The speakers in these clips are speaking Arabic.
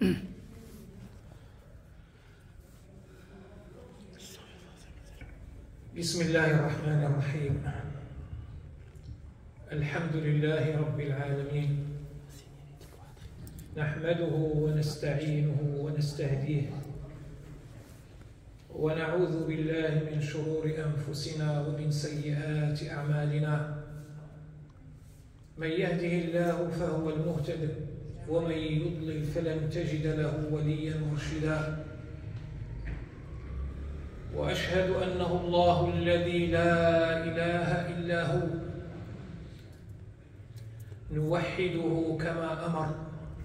بسم الله الرحمن الرحيم. الحمد لله رب العالمين، نحمده ونستعينه ونستهديه، ونعوذ بالله من شرور أنفسنا ومن سيئات أعمالنا. من يهده الله فهو المهتد، ومن يضلل فلن تجد له وليا مرشدا. وأشهد أنه الله الذي لا إله إلا هو، نوحده كما أمر.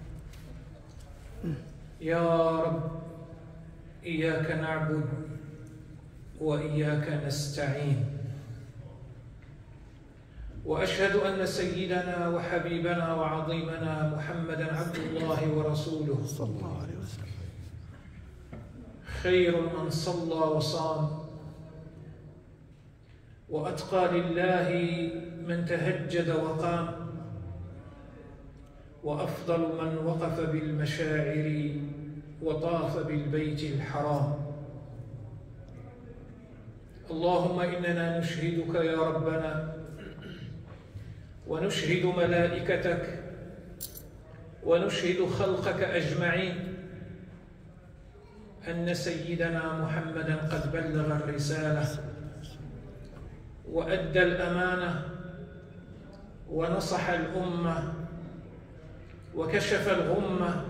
يا رب إياك نعبد وإياك نستعين. وأشهد أن سيدنا وحبيبنا وعظيمنا محمدًا عبد الله ورسوله صلى الله عليه وسلم، خير من صلى وصام، وأتقى لله من تهجد وقام، وأفضل من وقف بالمشاعر وطاف بالبيت الحرام. اللهم إننا نشهدك يا ربنا، ونشهد ملائكتك، ونشهد خلقك أجمعين، أن سيدنا محمدًا قد بلغ الرسالة وأدى الأمانة ونصح الأمة وكشف الغمة،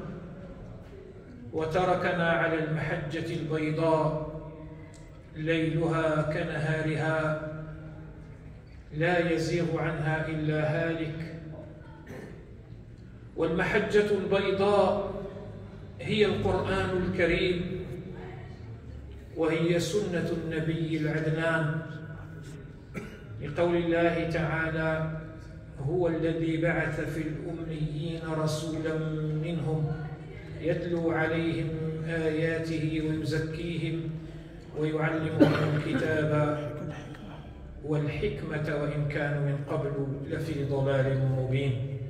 وتركنا على المحجة البيضاء ليلها كنهارها، لا يزيغ عنها إلا هالك. والمحجة البيضاء هي القرآن الكريم، وهي سنة النبي العدنان، لقول الله تعالى: هو الذي بعث في الأميين رسولا منهم يتلو عليهم آياته ويزكيهم ويعلمهم الكتاب والحكمة وإن كانوا من قبل لفي ضلال مبين.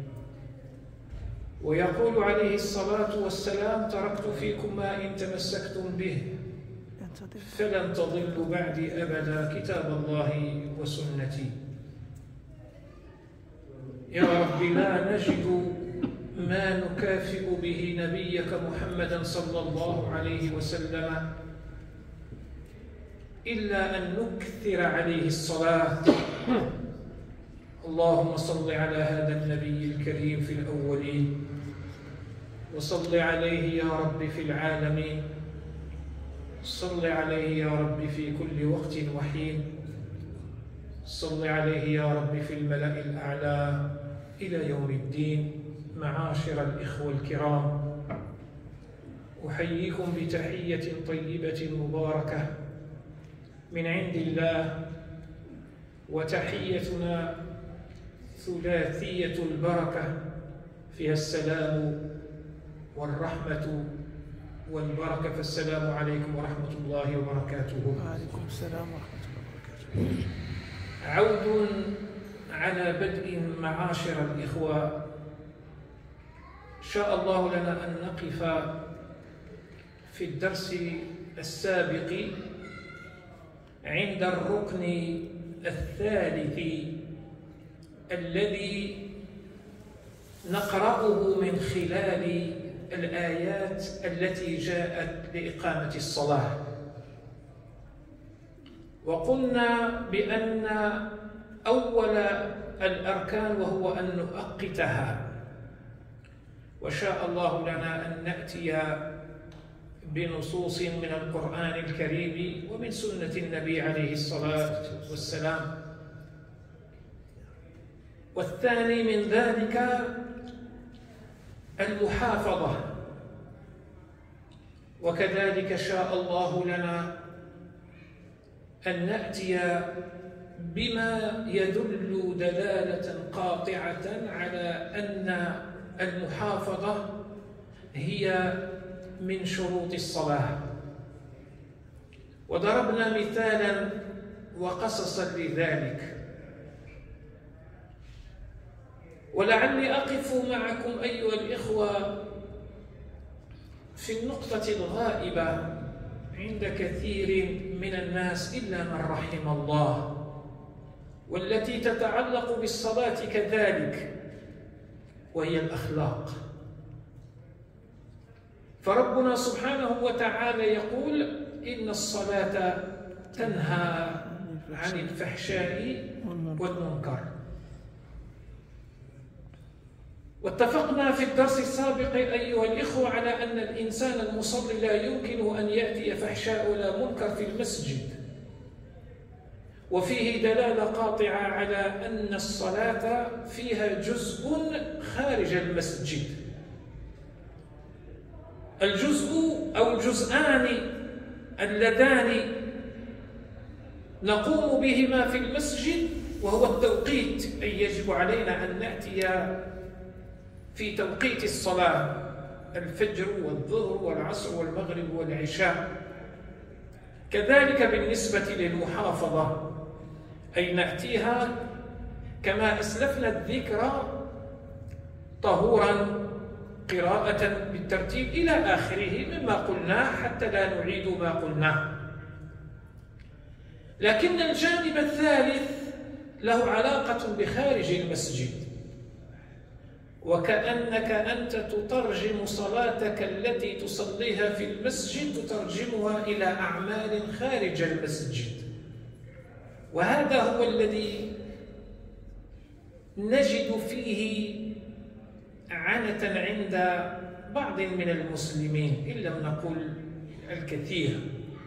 ويقول عليه الصلاة والسلام: تركت فيكم ما إن تمسكتم به فلن تضلوا بعدي أبدا، كتاب الله وسنتي. يا رب لا نجد ما نكافئ به نبيك محمدا صلى الله عليه وسلم إلا أن نكثر عليه الصلاة. اللهم صل على هذا النبي الكريم في الأولين، وصل عليه يا رب في العالمين، صل عليه يا رب في كل وقت وحين، صل عليه يا رب في الملأ الأعلى إلى يوم الدين. معاشر الإخوة الكرام، أحييكم بتحية طيبة مباركة من عند الله، وتحيتنا ثلاثية البركة، فيها السلام والرحمة والبركة. فالسلام عليكم ورحمة الله وبركاته. وعليكم السلام ورحمة الله وبركاته. عود على بدء معاشر الإخوة، شاء الله لنا أن نقف في الدرس السابق عند الركن الثالث الذي نقرأه من خلال الآيات التي جاءت لإقامة الصلاة. وقلنا بأن أول الأركان وهو أن نؤقتها، وشاء الله لنا أن نأتي بنصوص من القرآن الكريم ومن سنة النبي عليه الصلاة والسلام. والثاني من ذلك المحافظة، وكذلك شاء الله لنا أن نأتي بما يدل دلالة قاطعة على أن المحافظة هي من شروط الصلاة. وضربنا مثالا وقصصا لذلك، ولعلي أقف معكم أيها الإخوة في النقطة الغائبة عند كثير من الناس إلا من رحم الله، والتي تتعلق بالصلاة كذلك، وهي الأخلاق. فربنا سبحانه وتعالى يقول: إن الصلاة تنهى عن الفحشاء والمنكر. واتفقنا في الدرس السابق أيها الإخوة على أن الإنسان المصلي لا يمكنه أن يأتي فحشاء ولا منكر في المسجد، وفيه دلالة قاطعة على أن الصلاة فيها جزء خارج المسجد. الجزء أو الجزءان اللذان نقوم بهما في المسجد وهو التوقيت، أي يجب علينا أن نأتي في توقيت الصلاة: الفجر والظهر والعصر والمغرب والعشاء. كذلك بالنسبة للمحافظة، أي نأتيها كما أسلفنا الذكر طهورا، قراءة بالترتيب إلى آخره مما قلناه حتى لا نعيد ما قلناه. لكن الجانب الثالث له علاقة بخارج المسجد، وكأنك أنت تترجم صلاتك التي تصليها في المسجد تترجمها إلى أعمال خارج المسجد. وهذا هو الذي نجد فيه عنة عند بعض من المسلمين إن لم نقل الكثير.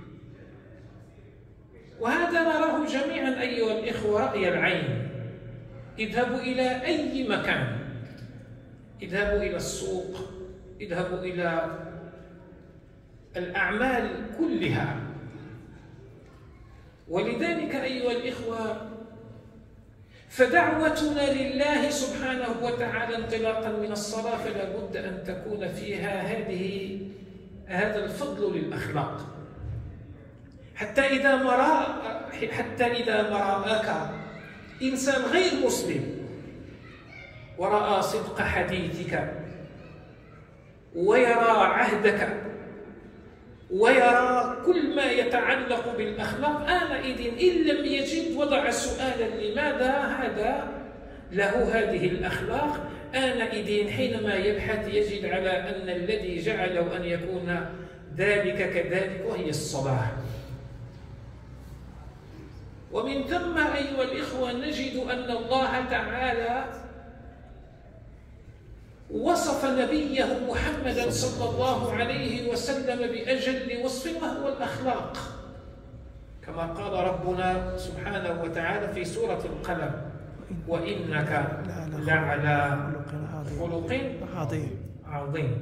وهذا نراه جميعا أيها الإخوة رأي العين. اذهبوا إلى أي مكان، اذهبوا إلى السوق، اذهبوا إلى الأعمال كلها. ولذلك أيها الإخوة فدعوتنا لله سبحانه وتعالى انطلاقا من الصلاة فلا بد أن تكون فيها هذا الفضل للأخلاق. حتى إذا ما رآك إنسان غير مسلم ورأى صدق حديثك ويرى عهدك ويرى كل ما يتعلق بالأخلاق، آنئذ إن لم يجد وضع سؤالا لماذا هذا له هذه الأخلاق، آنئذ حينما يبحث يجد على أن الذي جعله أن يكون ذلك كذلك وهي الصلاة. ومن ثم أيها الإخوة نجد أن الله تعالى وصف نبيه محمدا صلى الله عليه وسلم بأجل وصف وهو الأخلاق، كما قال ربنا سبحانه وتعالى في سورة القلم: وإنك لعلى خلق عظيم.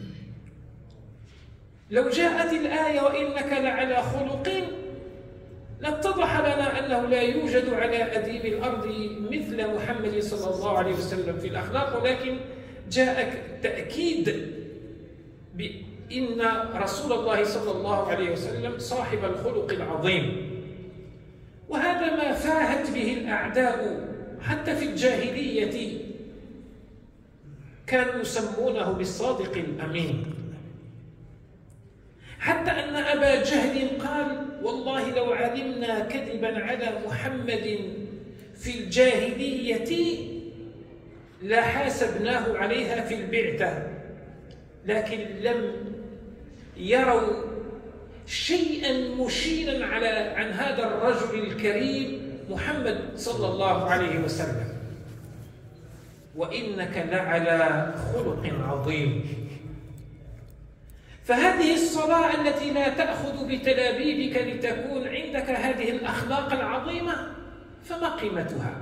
لو جاءت الآية وإنك لعلى خلق لاتضح لنا أنه لا يوجد على أديم الأرض مثل محمد صلى الله عليه وسلم في الأخلاق، ولكن جاء تأكيد بأن رسول الله صلى الله عليه وسلم صاحب الخلق العظيم. وهذا ما فاهت به الأعداء حتى في الجاهلية، كانوا يسمونه بالصادق الأمين، حتى أن أبا جهل قال: والله لو علمنا كذبا على محمد في الجاهلية لحاسبناه عليها في البعثة، لكن لم يروا شيئا مشينا عن هذا الرجل الكريم محمد صلى الله عليه وسلم. وإنك لعلى خلق عظيم. فهذه الصلاة التي لا تأخذ بتلابيبك لتكون عندك هذه الأخلاق العظيمة، فما قيمتها؟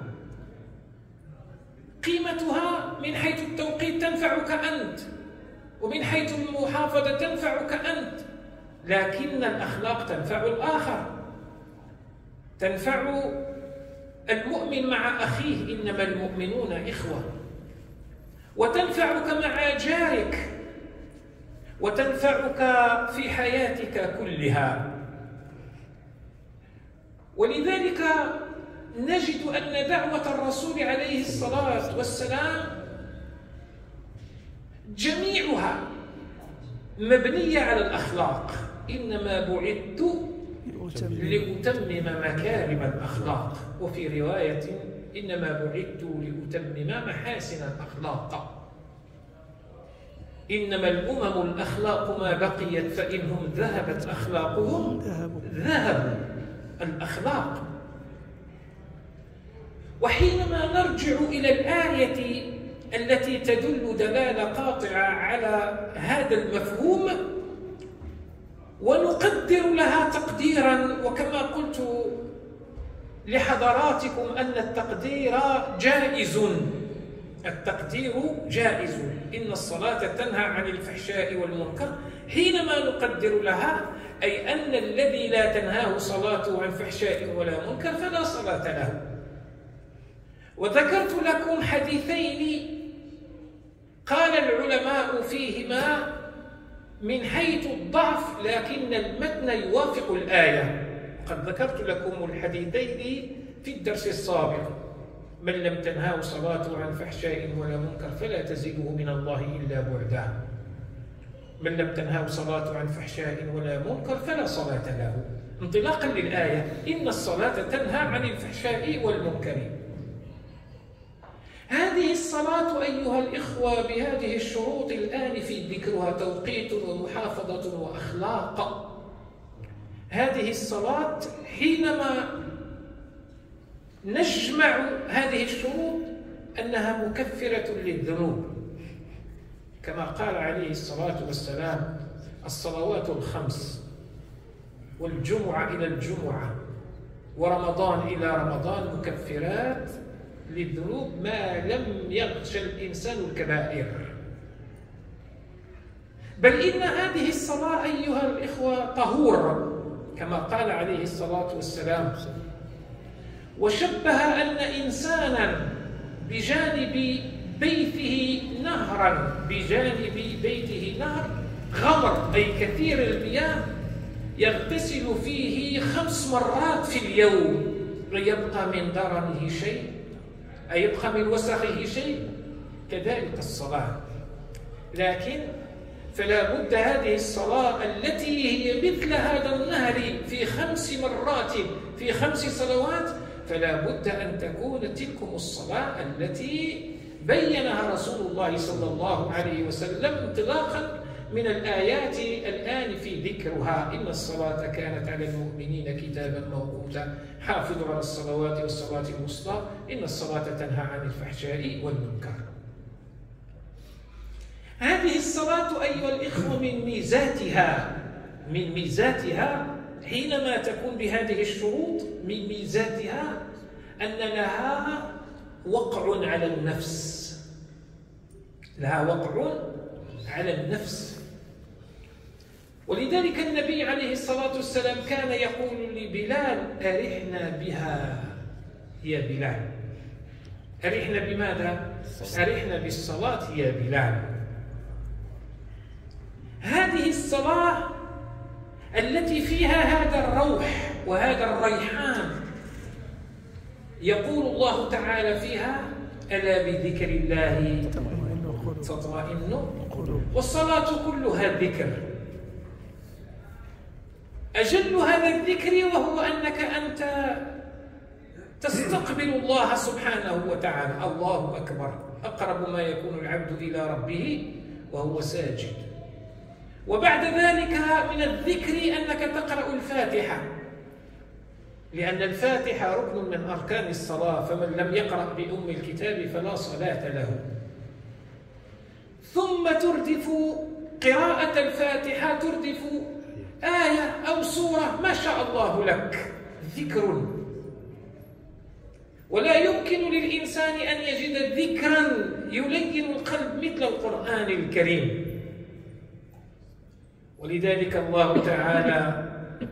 قيمتها من حيث التوقيت تنفعك أنت، ومن حيث المحافظة تنفعك أنت، لكن الأخلاق تنفع الآخر، تنفع المؤمن مع أخيه، إنما المؤمنون إخوة، وتنفعك مع جارك، وتنفعك في حياتك كلها. ولذلك نجد أن دعوة الرسول عليه الصلاة والسلام جميعها مبنية على الأخلاق. إنما بعثت لأتمم مكارم الأخلاق، وفي رواية إنما بعثت لأتمم محاسن الأخلاق. إنما الأمم الأخلاق ما بقيت، فإنهم ذهبت أخلاقهم ذهبوا الأخلاق. وحينما نرجع إلى الآية التي تدل دلالة قاطعة على هذا المفهوم ونقدر لها تقديرا، وكما قلت لحضراتكم أن التقدير جائز، التقدير جائز. إن الصلاة تنهى عن الفحشاء والمنكر. حينما نقدر لها أي أن الذي لا تنهاه صلاته عن فحشاء ولا منكر فلا صلاة له. وذكرت لكم حديثين قال العلماء فيهما من حيث الضعف لكن المتن يوافق الآية. قد ذكرت لكم الحديثين في الدرس السابق: من لم تنهاه صلاته عن فحشاء ولا منكر فلا تزده من الله إلا بعدا. من لم تنهاه صلاته عن فحشاء ولا منكر فلا صلاة له، انطلاقا للآية: إن الصلاة تنهى عن الفحشاء والمنكر. هذه الصلاة أيها الإخوة بهذه الشروط الآن في ذكرها: توقيت ومحافظة وأخلاق. هذه الصلاة حينما نجمع هذه الشروط أنها مكفرة للذنوب، كما قال عليه الصلاة والسلام: الصلوات الخمس والجمعة إلى الجمعة ورمضان إلى رمضان مكفرات للذنوب ما لم يغش الإنسان الكبائر. بل إن هذه الصلاة أيها الإخوة طهور، كما قال عليه الصلاة والسلام: وشبه أن إنسانا بجانب بيته نهرا، بجانب بيته نهر غمر أي كثير المياه يغتسل فيه 5 مرات في اليوم، ويبقى من درنه شيء، أي يبقى من وسخه شيء. كذلك الصلاة، لكن فلا بد هذه الصلاة التي هي مثل هذا النهر في 5 مرات في 5 صلوات، فلا بد أن تكون تلكم الصلاة التي بينها رسول الله صلى الله عليه وسلم انطلاقا من الآيات الآن في ذكرها: إن الصلاة كانت على المؤمنين كتابا موقوتا، حافظوا على الصلوات والصلاة الوسطى، إن الصلاة تنهى عن الفحشاء والمنكر. هذه الصلاة أيها الإخوة من ميزاتها حينما تكون بهذه الشروط، من ميزاتها أن لها وقع على النفس، لها وقع على النفس. ولذلك النبي عليه الصلاة والسلام كان يقول لبلال: أرحنا بها يا بلال. أرحنا بماذا؟ أرحنا بالصلاة يا بلال. هذه الصلاة التي فيها هذا الروح وهذا الريحان، يقول الله تعالى فيها: ألا بذكر الله تطمئن القلوب. والصلاة كلها ذكر. أجل هذا الذكر وهو أنك أنت تستقبل الله سبحانه وتعالى. الله أكبر، أقرب ما يكون العبد إلى ربه وهو ساجد. وبعد ذلك من الذكر أنك تقرأ الفاتحة، لأن الفاتحة ركن من أركان الصلاة، فمن لم يقرأ بأم الكتاب فلا صلاة له. ثم تردف قراءة الفاتحة، تردف آية أو سورة ما شاء الله لك، ذكر. ولا يمكن للإنسان أن يجد ذكرا يلين القلب مثل القرآن الكريم. ولذلك الله تعالى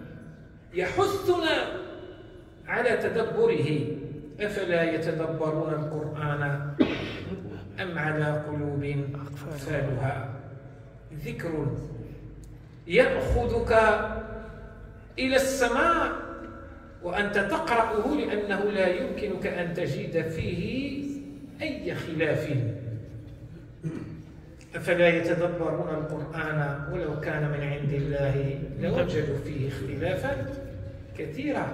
يحثنا على تدبره: أفلا يتدبرون القرآن أم على قلوب أقفالها. ذكر يأخذك إلى السماء وأنت تقرأه، لأنه لا يمكنك أن تجد فيه أي خلاف. أفلا يتدبرون القرآن ولو كان من عند الله لوجدوا فيه اختلافا كثيرا.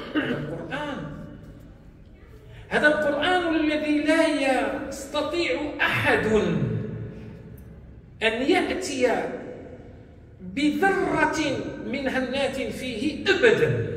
هذا القرآن الذي لا يستطيع أحد أن يأتي بذرة من هنات فيه أبدا،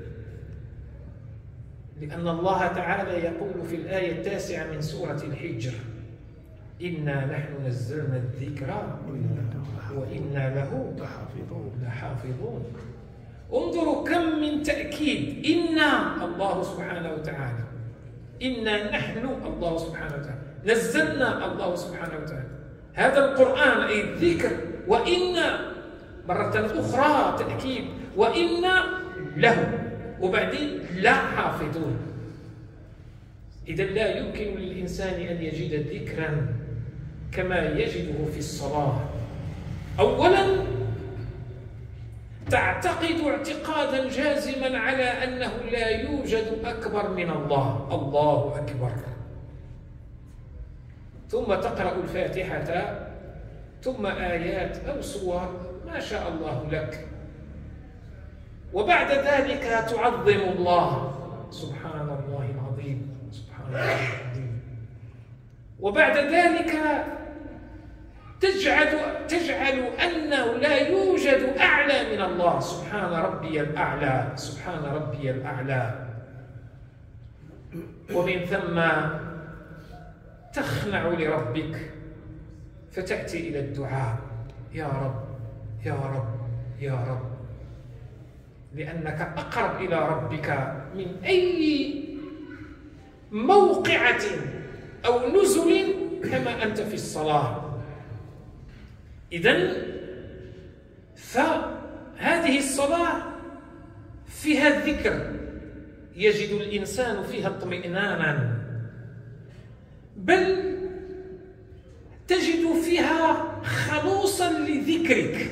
لأن الله تعالى يقول في الآية 9 من سورة الحجر: إنا نحن نزلنا الذكر وإنا له لحافظون. انظروا كم من تأكيد. إنا الله سبحانه وتعالى، إنا نحن الله سبحانه وتعالى، نزلنا الله سبحانه وتعالى هذا القرآن أي الذكر، وإنا مرة أخرى تأكيد، وإنا له، وبعدين لا حافظون. إذا لا يمكن للإنسان أن يجد ذكرا كما يجده في الصلاة. أولا تعتقد اعتقادا جازما على أنه لا يوجد أكبر من الله، الله أكبر، ثم تقرأ الفاتحة ثم آيات أو سور ما شاء الله لك، وبعد ذلك تعظم الله، سبحان الله العظيم سبحان الله العظيم، وبعد ذلك تجعل أنه لا يوجد أعلى من الله، سبحان ربي الأعلى سبحان ربي الأعلى، ومن ثم تخنع لربك فتأتي إلى الدعاء: يا رب يا رب يا رب، لأنك أقرب إلى ربك من أي موقعة أو نزل كما أنت في الصلاة. إذن فهذه الصلاة فيها الذكر، يجد الإنسان فيها اطمئنانا، بل تجد فيها خلوصا لذكرك.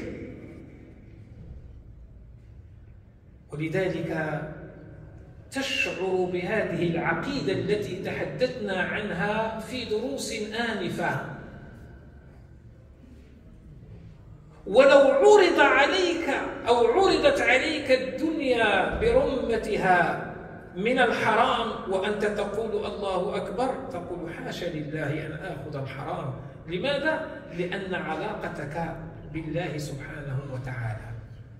ولذلك تشعر بهذه العقيدة التي تحدثنا عنها في دروس آنفة. ولو عرض عليك أو عرضت عليك الدنيا برمتها من الحرام وأنت تقول الله أكبر، تقول حاشا لله أن آخذ الحرام. لماذا؟ لأن علاقتك بالله سبحانه وتعالى.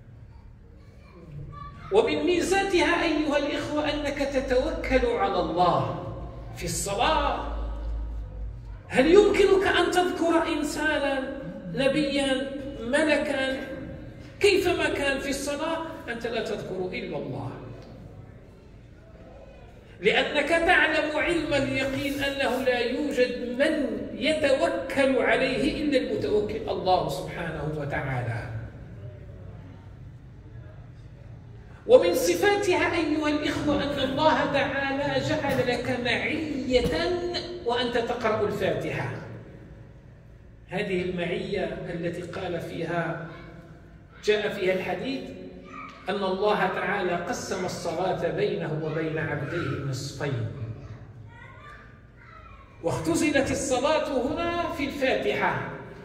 ومن ميزاتها أيها الإخوة أنك تتوكل على الله في الصلاة. هل يمكنك أن تذكر إنسانا، نبيا، ملكا، كيفما كان في الصلاة أنت لا تذكر إلا الله، لأنك تعلم علم اليقين أنه لا يوجد من يتوكل عليه إلا المتوكل الله سبحانه وتعالى. ومن صفاتها أيها الإخوة أن الله تعالى جعل لك معية وأنت تقرأ الفاتحة. هذه المعية التي قال فيها، جاء فيها الحديث أن الله تعالى قسم الصلاة بينه وبين عبديه نصفين، واختزلت الصلاة هنا في الفاتحة.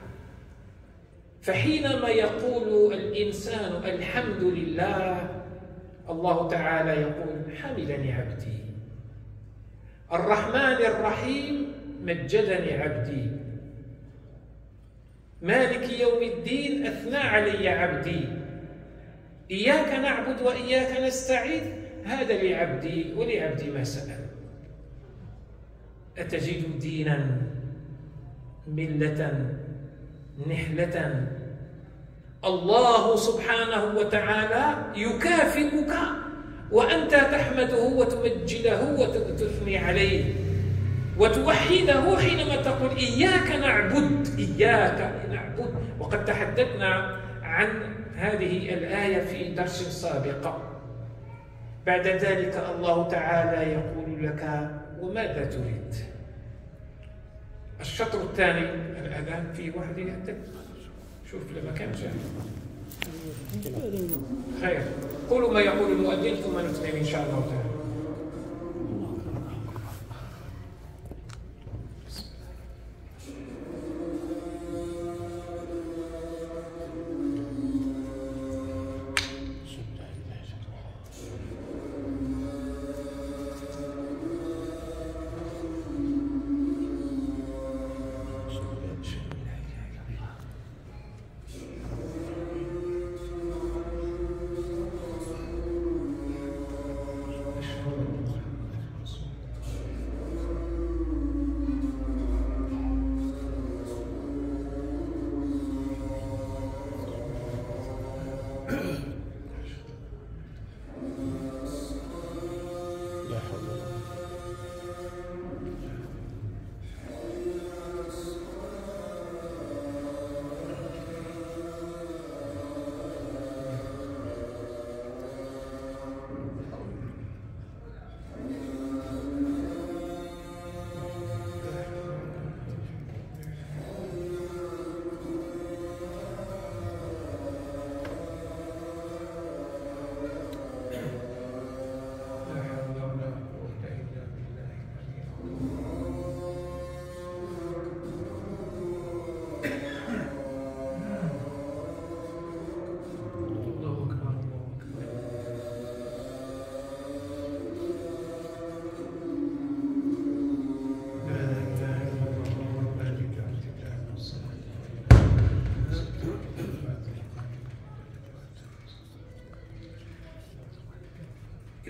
فحينما يقول الإنسان الحمد لله، الله تعالى يقول حمدني عبدي. الرحمن الرحيم مجدني عبدي. مالك يوم الدين أثنى علي عبدي. إياك نعبد وإياك نستعين، هذا لعبدي ولعبدي ما سأل. أتجد دينا ملة نحلة الله سبحانه وتعالى يكافئك وأنت تحمده وتمجده وتثني عليه وتوحده حينما تقول إياك نعبد إياك نعبد. وقد تحدثنا عن هذه الآية في درس سابق. بعد ذلك الله تعالى يقول لك وماذا تريد؟ الشطر الثاني الأذان في واحد يهتم، شوف لما كان جاهز. خير، قولوا ما يقول المؤذن ثم نتمم إن شاء الله تعالى.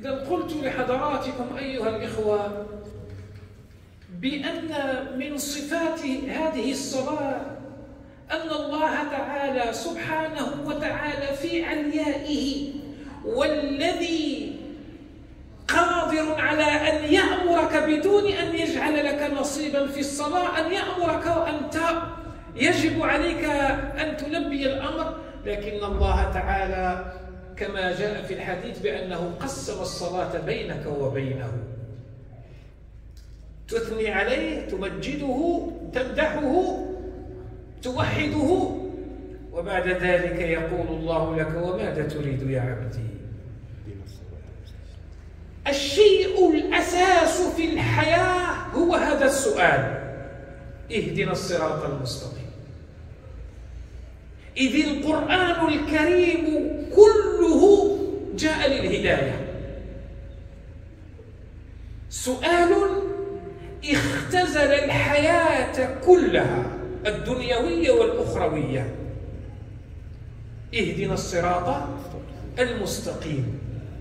إذا قلت لحضراتكم أيها الإخوة بأن من صفات هذه الصلاة أن الله تعالى سبحانه وتعالى في عليائه والذي قادر على أن يأمرك بدون أن يجعل لك نصيبا في الصلاة، أن يأمرك وأنت يجب عليك أن تلبي الأمر، لكن الله تعالى كما جاء في الحديث بأنه قسم الصلاة بينك وبينه، تثني عليه، تمجده، تمدحه، توحده، وبعد ذلك يقول الله لك وماذا تريد يا عبدي؟ الشيء الأساس في الحياة هو هذا السؤال: اهدنا الصراط المستقيم. إذ القرآن الكريم كله جاء للهداية، سؤال اختزل الحياة كلها الدنيوية والأخروية: اهدنا الصراط المستقيم.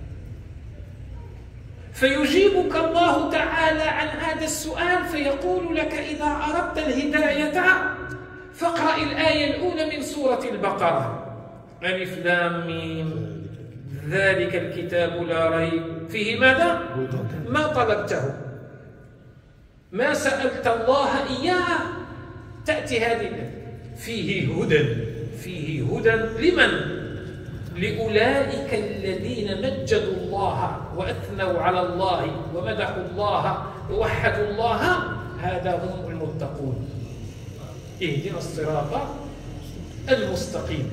فيجيبك الله تعالى عن هذا السؤال فيقول لك: إذا أردت الهداية فاقرأ الآية الأولى من سورة البقرة: ألف لام ميم ذلك الكتاب لا ريب فيه ماذا؟ ما طلبته، ما سألت الله إياه، تأتي هذه فيه هدى. فيه هدى لمن؟ لأولئك الذين مجدوا الله وأثنوا على الله ومدحوا الله ووحدوا الله، هذا هم المتقون. اهدنا الصراط المستقيم.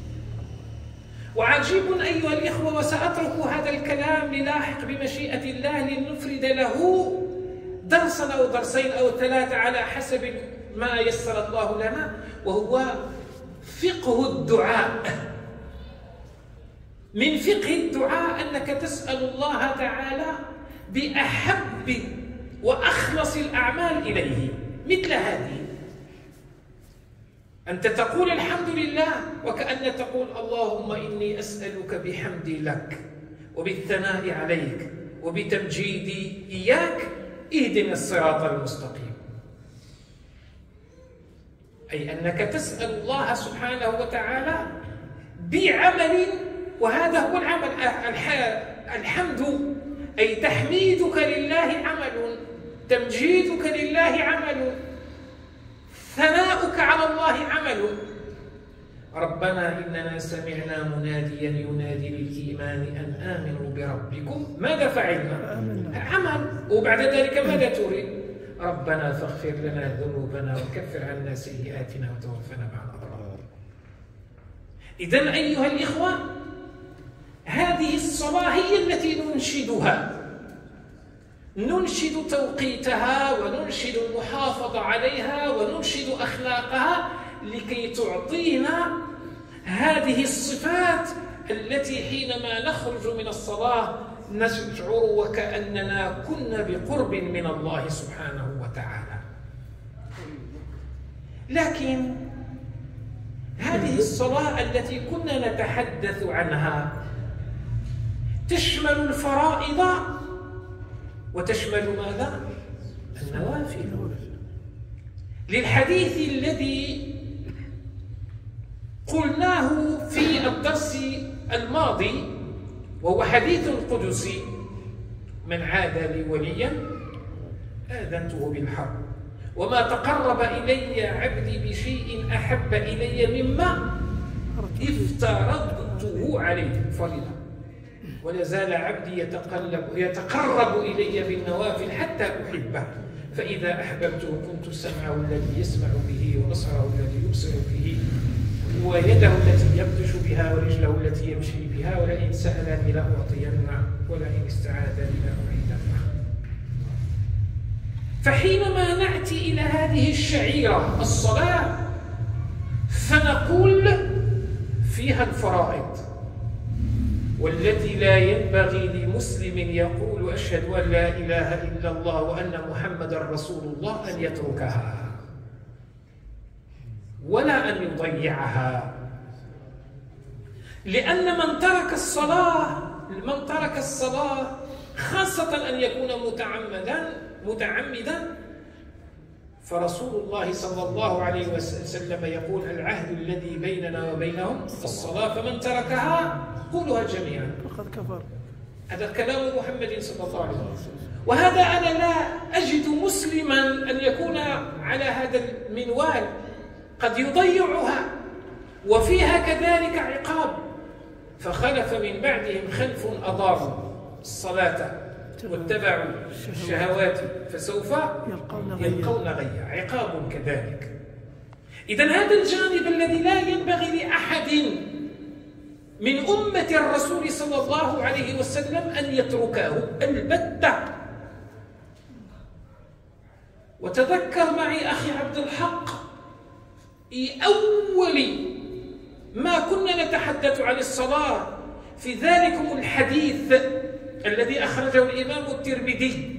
وعجيب أيها الإخوة، وسأترك هذا الكلام للاحق بمشيئة الله لنفرد له درسا أو درسين أو ثلاثة على حسب ما يسر الله لنا، وهو فقه الدعاء. من فقه الدعاء أنك تسأل الله تعالى بأحب وأخلص الأعمال إليه، مثل هذه: أنت تقول الحمد لله وكأن تقول اللهم إني أسألك بحمدي لك وبالثناء عليك وبتمجيدي إياك، اهدنا الصراط المستقيم. أي أنك تسأل الله سبحانه وتعالى بعمل، وهذا هو العمل. الحمد أي تحميدك لله عمل، تمجيدك لله عمل، ثناؤك على الله عمل. ربنا إننا سمعنا مناديا ينادي للإيمان أن آمنوا بربكم، ماذا فعلنا؟ عمل. وبعد ذلك ماذا تريد؟ ربنا فاغفر لنا ذنوبنا وكفر عنا سيئاتنا وتوفنا مع الأبرار. إذن أيها الإخوة، هذه الصلاة هي التي ننشدها، ننشد توقيتها وننشد المحافظة عليها وننشد أخلاقها لكي تعطينا هذه الصفات التي حينما نخرج من الصلاة نشعر وكأننا كنا بقرب من الله سبحانه وتعالى. لكن هذه الصلاة التي كنا نتحدث عنها تشمل الفرائض وتشمل ماذا؟ النوافل. للحديث الذي قلناه في الدرس الماضي، وهو حديث قدسي: من عاد لي وليا آذنته بالحرب، وما تقرب إلي عبدي بشيء أحب إلي مما افترضته عليه فريضة، ولا زال عبدي يتقرب إلي بالنوافل حتى أحبه، فإذا أحببته كنت سمعه الذي يسمع به وبصره الذي يبصر به ويده التي يبطش بها ورجله التي يمشي بها، ولئن سألني لأعطينه ولئن استعاذني لأعيذنه. فحينما نأتي إلى هذه الشعيرة الصلاة فنقول فيها الفرائض، والتي لا ينبغي لمسلم يقول أشهد أن لا إله إلا الله وأن محمدا رسول الله أن يتركها ولا أن يضيعها، لأن من ترك الصلاة خاصة أن يكون متعمدا. فرسول الله صلى الله عليه وسلم يقول: العهد الذي بيننا وبينهم الصلاة، فمن تركها قولها جميعا فقد كفر. هذا كلام محمد صلى الله عليه وسلم. وهذا أنا لا أجد مسلما أن يكون على هذا المنوال، قد يضيعها وفيها كذلك عقاب. فخلف من بعدهم خلف أضاعوا الصلاة واتبعوا الشهوات فسوف يلقون غيا، عقاب كذلك. إذن هذا الجانب الذي لا ينبغي لأحد من أمة الرسول صلى الله عليه وسلم أن يتركه البتة. وتذكر معي أخي عبد الحق، أول ما كنا نتحدث عن الصلاة في ذلكم الحديث الذي أخرجه الإمام الترمذي،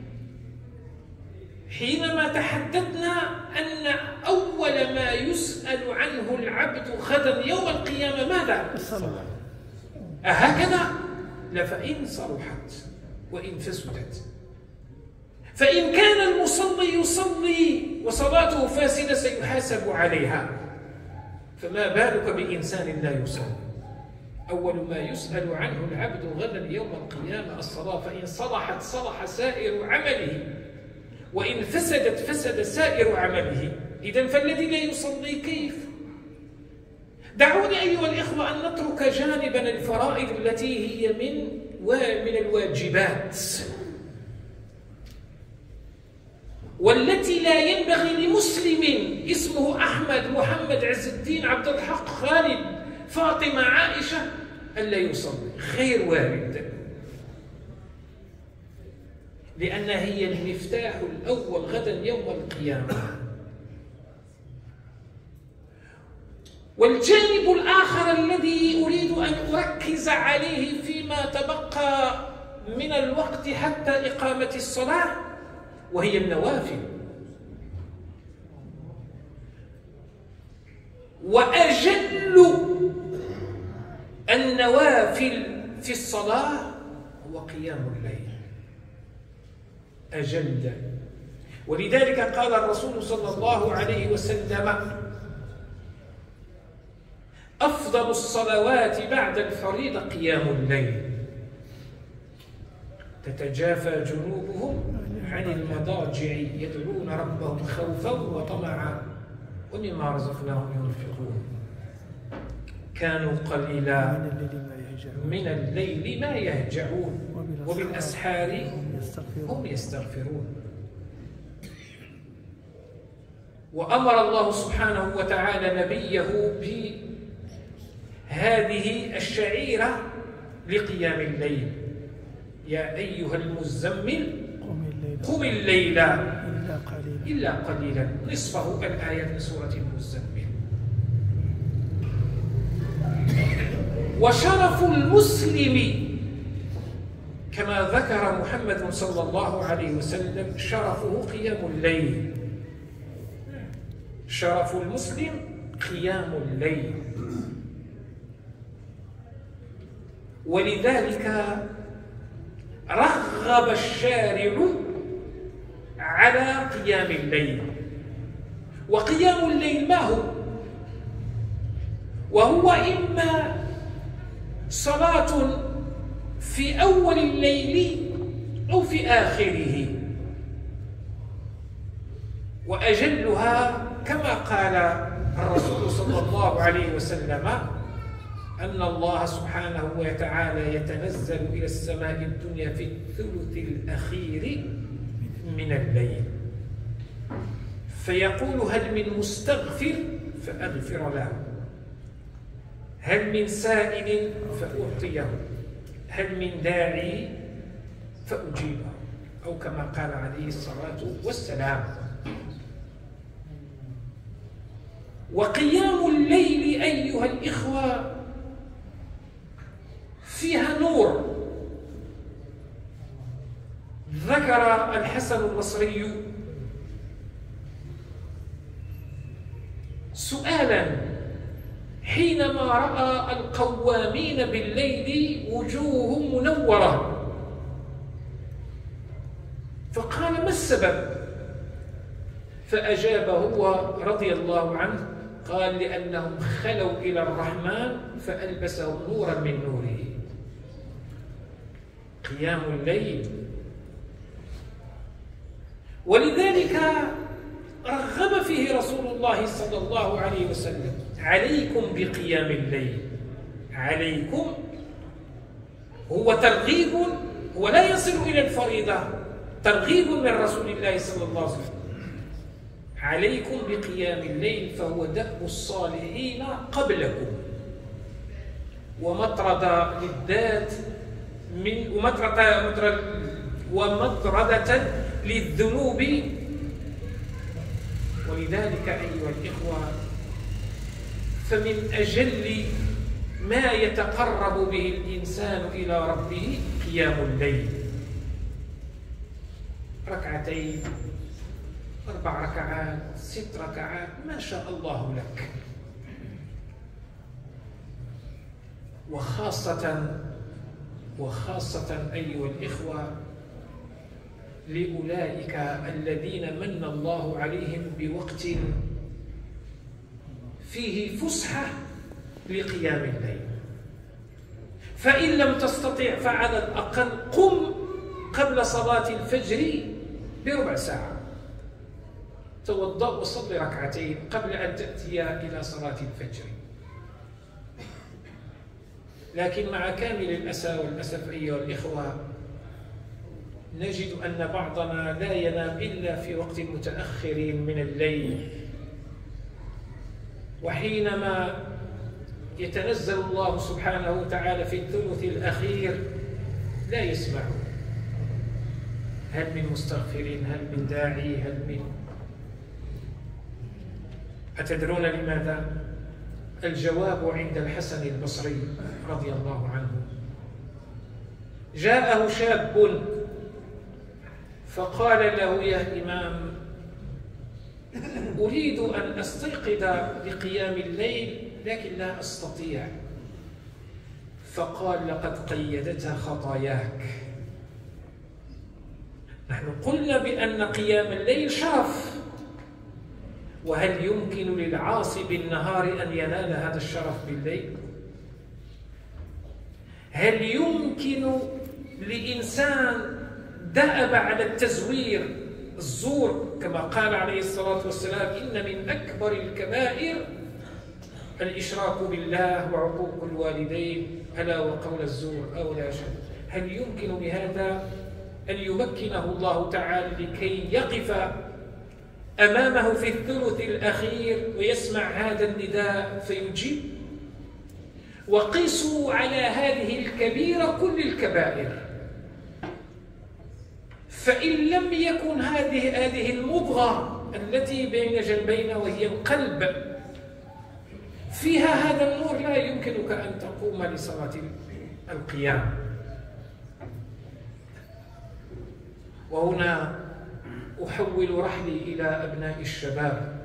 حينما تحدثنا أن أول ما يسأل عنه العبد غدا يوم القيامة ماذا؟ الصلاة. أهكذا؟ لا، فإن صلحت وإن فسدت. فإن كان المصلي يصلي وصلاته فاسدة سيحاسب عليها، فما بالك بإنسان لا يصلي؟ أول ما يسأل عنه العبد غدا يوم القيامة الصلاة، فإن صلحت صلح سائر عمله، وإن فسدت فسد سائر عمله. إذن فالذي لا يصلي كيف؟ دعوني أيها الإخوة أن نترك جانبا الفرائض التي هي من الواجبات، والتي لا ينبغي لمسلم اسمه أحمد محمد عز الدين عبد الحق خالد فاطمة عائشة ألا يصلي، غير وارد، لأنها هي المفتاح الأول غدا يوم القيامة. والجانب الآخر الذي أريد أن أركز عليه فيما تبقى من الوقت حتى إقامة الصلاة، وهي النوافل. وأجل النوافل في الصلاة هو قيام الليل، أجل. ولذلك قال الرسول صلى الله عليه وسلم: أفضل الصلوات بعد الفريضة قيام الليل، تتجافى جنوبهم عن المضاجع يدعون ربهم خوفا وطمعا ومما رزقناهم ينفقون، كانوا قليلا من الليل ما يهجعون وبالأسحار هم يستغفرون. وأمر الله سبحانه وتعالى نبيه بهذه الشعيرة لقيام الليل: يا أيها المزمل قم الليل إلا قليلا، نصفه الآية من سورة المزمل. وشرف المسلم كما ذكر محمد صلى الله عليه وسلم شرفه قيام الليل، شرف المسلم قيام الليل. ولذلك رغب الشارع على قيام الليل. وقيام الليل ما هو؟ وهو إما صلاة في أول الليل أو في آخره، وأجلها كما قال الرسول صلى الله عليه وسلم أن الله سبحانه وتعالى يتنزل إلى السماء الدنيا في الثلث الأخير من الليل فيقول: هل من مستغفر فأغفر له، هل من سائل فأعطيه، هل من داعي فأجيبه، أو كما قال عليه الصلاة والسلام. وقيام الليل أيها الإخوة فيها نور. ذكر الحسن البصري سؤالا حينما رأى القوامين بالليل وجوههم منورة، السبب؟ فأجاب هو رضي الله عنه قال: لأنهم خلوا إلى الرحمن فألبسهم نورا من نوره. قيام الليل. ولذلك رغب فيه رسول الله صلى الله عليه وسلم: عليكم بقيام الليل. عليكم هو ترغيب، هو لا يصل إلى الفريضة، ترغيب من رسول الله صلى الله عليه وسلم. عليكم بقيام الليل فهو دأب الصالحين قبلكم، ومطردة للذات ومطردة للذنوب. ولذلك أيها الإخوة، فمن أجل ما يتقرب به الإنسان إلى ربه قيام الليل. ركعتين، 4 ركعات، 6 ركعات، ما شاء الله لك. وخاصة أيها الإخوة لأولئك الذين من الله عليهم بوقت فيه فسحة لقيام الليل. فإن لم تستطع فعلى الأقل قم قبل صلاة الفجر بربع ساعة، توضأ وصل ركعتين قبل أن تأتي إلى صلاة الفجر. لكن مع كامل الأسى والأسف أيها الإخوة، نجد أن بعضنا لا ينام إلا في وقت متأخر من الليل، وحينما يتنزل الله سبحانه وتعالى في الثلث الأخير لا يسمع. هل من مستغفرين؟ هل من داعي؟ هل من... أتدرون لماذا؟ الجواب عند الحسن البصري رضي الله عنه. جاءه شاب فقال له: يا إمام، أريد أن أستيقظ لقيام الليل لكن لا أستطيع. فقال: لقد قيدتها خطاياك. نحن قلنا بأن قيام الليل شرف، وهل يمكن للعاصي بالنهار أن ينال هذا الشرف بالليل؟ هل يمكن لإنسان دأب على التزوير، الزور، كما قال عليه الصلاة والسلام: إن من أكبر الكبائر الإشراك بالله وعقوق الوالدين ألا وقول الزور أو لا شيء. هل يمكن لهذا أن يمكنه الله تعالى لكي يقف أمامه في الثلث الأخير ويسمع هذا النداء فيجيب؟ وقيسوا على هذه الكبيرة كل الكبائر، فإن لم يكن هذه المضغة التي بين جنبينا وهي القلب فيها هذا النور، لا يمكنك أن تقوم لصلاة القيام. وهنا أحول رحلي إلى أبناء الشباب.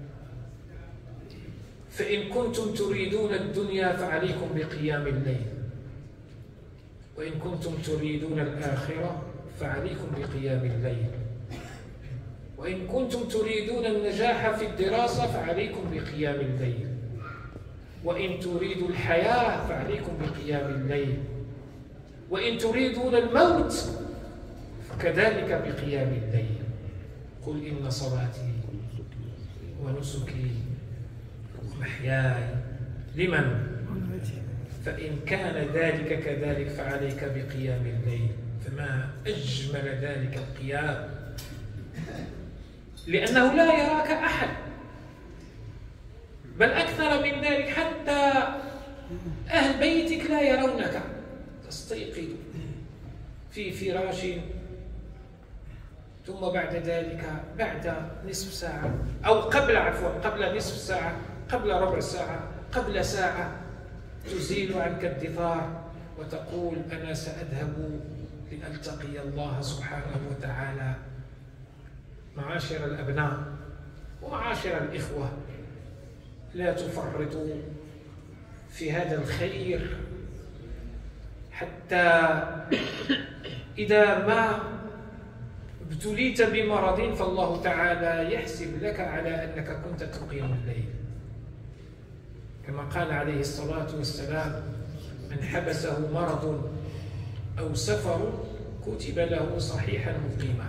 فإن كنتم تريدون الدنيا فعليكم بقيام الليل، وإن كنتم تريدون الآخرة فعليكم بقيام الليل، وإن كنتم تريدون النجاح في الدراسة فعليكم بقيام الليل، وإن تريدوا الحياة فعليكم بقيام الليل، وإن تريدون الموت فكذلك بقيام الليل. قل إن صلاتي ونسكي ومحياي لمن؟ فإن كان ذلك كذلك فعليك بقيام الليل. فما أجمل ذلك القيام، لأنه لا يراك أحد، بل أكثر من ذلك حتى أهل بيتك لا يرونك. تستيقظ في فراش، ثم بعد ذلك بعد نصف ساعة أو قبل نصف ساعة، قبل ربع ساعة، قبل ساعة، تزيل عنك الدثار وتقول: أنا سأذهب لألتقي الله سبحانه وتعالى. معاشر الأبناء ومعاشر الإخوة، لا تفرطوا في هذا الخير، حتى إذا ما ابتليت بمرض فالله تعالى يحسب لك على أنك كنت تقيم الليل، كما قال عليه الصلاة والسلام: من حبسه مرض أو سفر كتب له صحيحا مقيما.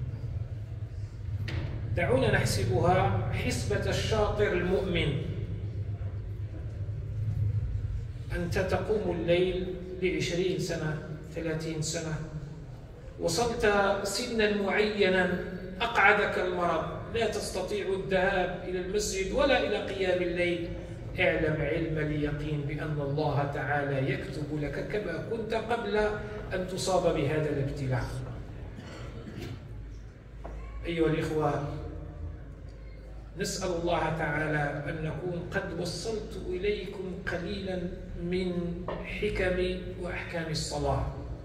دعونا نحسبها حسبة الشاطر المؤمن. أنت تقوم الليل ل20 سنة 30 سنة، وصلت سنا معينا أقعدك المرض، لا تستطيع الذهاب إلى المسجد ولا إلى قيام الليل. اعلم علم اليقين بأن الله تعالى يكتب لك كما كنت قبل أن تصاب بهذا الابتلاء. أيها الإخوة، نسأل الله تعالى أن نكون قد وصلت إليكم قليلا من حكم وأحكام الصلاة،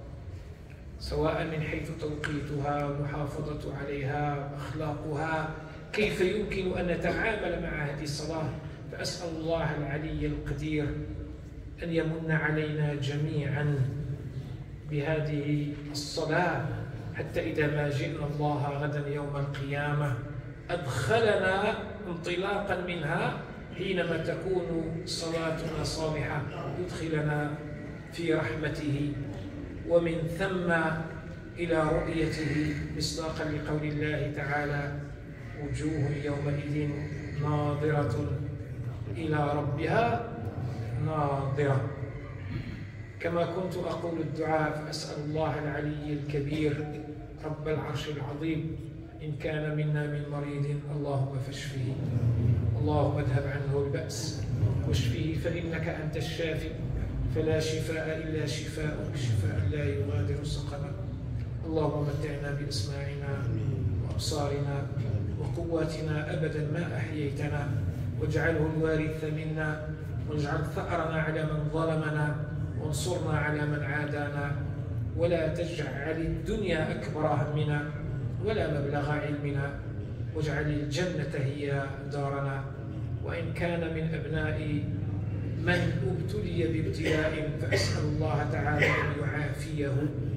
سواء من حيث توقيتها، محافظة عليها، أخلاقها، كيف يمكن أن نتعامل مع هذه الصلاة. فأسأل الله العلي القدير أن يمن علينا جميعا بهذه الصلاة، حتى إذا ما جئنا الله غدا يوم القيامة أدخلنا انطلاقا منها حينما تكون صلاتنا صالحة، يدخلنا في رحمته ومن ثم إلى رؤيته، مصداقا لقول الله تعالى: وجوه يومئذ ناظرة إلى ربها ناظرة. كما كنت أقول الدعاء، فأسأل الله العلي الكبير رب العرش العظيم: إن كان منا من مريض اللهم فاشفه، اللهم اذهب عنه البأس واشفه، فإنك أنت الشافي، فلا شفاء إلا شفاءك، شفاء لا يغادر سقما. اللهم متعنا بأسماعنا وأبصارنا وقواتنا أبدا ما أحييتنا، واجعله الوارث منا، واجعل ثأرنا على من ظلمنا، وانصرنا على من عادانا، ولا تجعل الدنيا أكبر همنا ولا مبلغ علمنا، واجعل الجنة هي دارنا. وإن كان من أبناء من ابتلي بابتلاء فأسأل الله تعالى أن يعافيه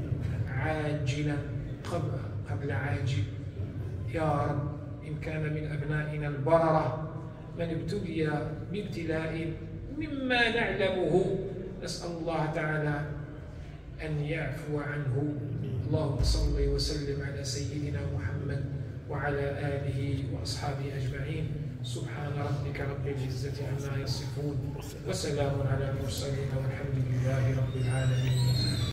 عاجلا قبل عاجل يا رب. إن كان من أبنائنا البررة من ابتلي بابتلاء مما نعلمه، نسأل الله تعالى أن يعفو عنه. اللهم صل وسلم على سيدنا محمد وعلى آله وأصحابه أجمعين. سبحان ربك رب العزة عما يصفون، وسلام على المرسلين، والحمد لله رب العالمين.